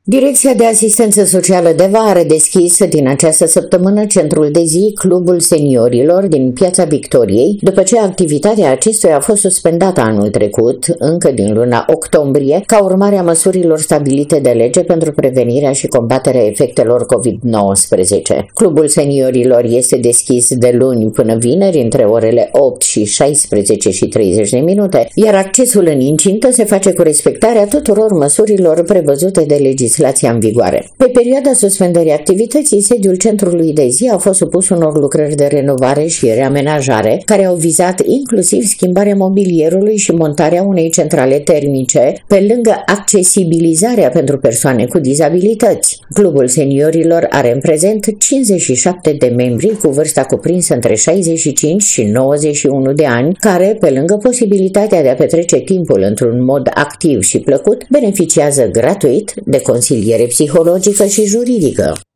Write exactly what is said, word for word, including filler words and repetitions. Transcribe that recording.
Direcția de Asistență Socială Deva are deschis din această săptămână centrul de zi Clubul Seniorilor din Piața Victoriei, după ce activitatea acestuia a fost suspendată anul trecut, încă din luna octombrie, ca urmare a măsurilor stabilite de lege pentru prevenirea și combaterea efectelor covid nouăsprezece. Clubul Seniorilor este deschis de luni până vineri între orele opt și șaisprezece și treizeci de minute, iar accesul în incintă se face cu respectarea tuturor măsurilor prevăzute de legislație în vigoare. Pe perioada suspendării activității, sediul centrului de zi a fost supus unor lucrări de renovare și reamenajare, care au vizat inclusiv schimbarea mobilierului și montarea unei centrale termice, pe lângă accesibilizarea pentru persoane cu dizabilități. Clubul Seniorilor are în prezent cincizeci și șapte de membri cu vârsta cuprinsă între șaizeci și cinci și nouăzeci și unu de ani, care, pe lângă posibilitatea de a petrece timpul într-un mod activ și plăcut, beneficiază gratuit de consiliere psihologică și juridică.